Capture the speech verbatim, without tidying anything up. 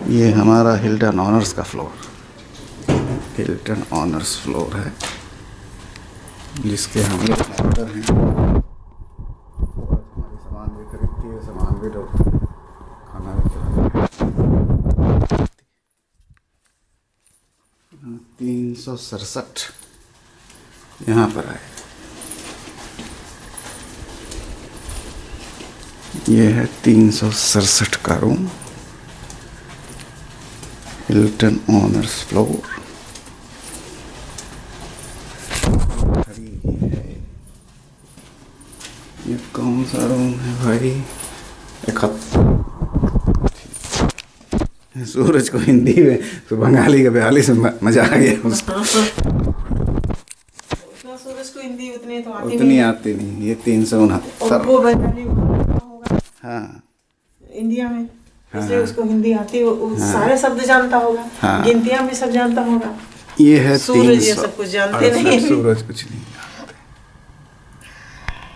ये हमारा Hilton Honors का फ्लोर, हिल्टन ऑनर्स फ्लोर है जिसके हम लोग ऑर्डर हैं। हमारी सामान भी खरीदती है, सामान भी डलती है, खाना भी खिलाती है। तीन सौ सड़सठ यहाँ पर है। ये है तीन सौ सड़सठ का रूम, हिल्टन ऑनर्स फ्लोर। ये कौन सा रूम है भाई? इकहत्तर। सूरज को हिंदी में तो बंगाली का बयालीस में मजा आ गया उसको। सूरज को हिंदी उतनी तो आती उतनी नहीं। आती नहीं। ये तीन सौ उनहत्तर। वो बंगाली होगा हाँ इंडिया में, हाँ, इसलिए उसको हिंदी आती, वो हाँ, सारे शब्द जानता होगा, हाँ, गिनतियां भी सब जानता होगा। ये है सूरज ये तीन सौ सब कुछ जानते नहीं। सूरज कुछ नहीं।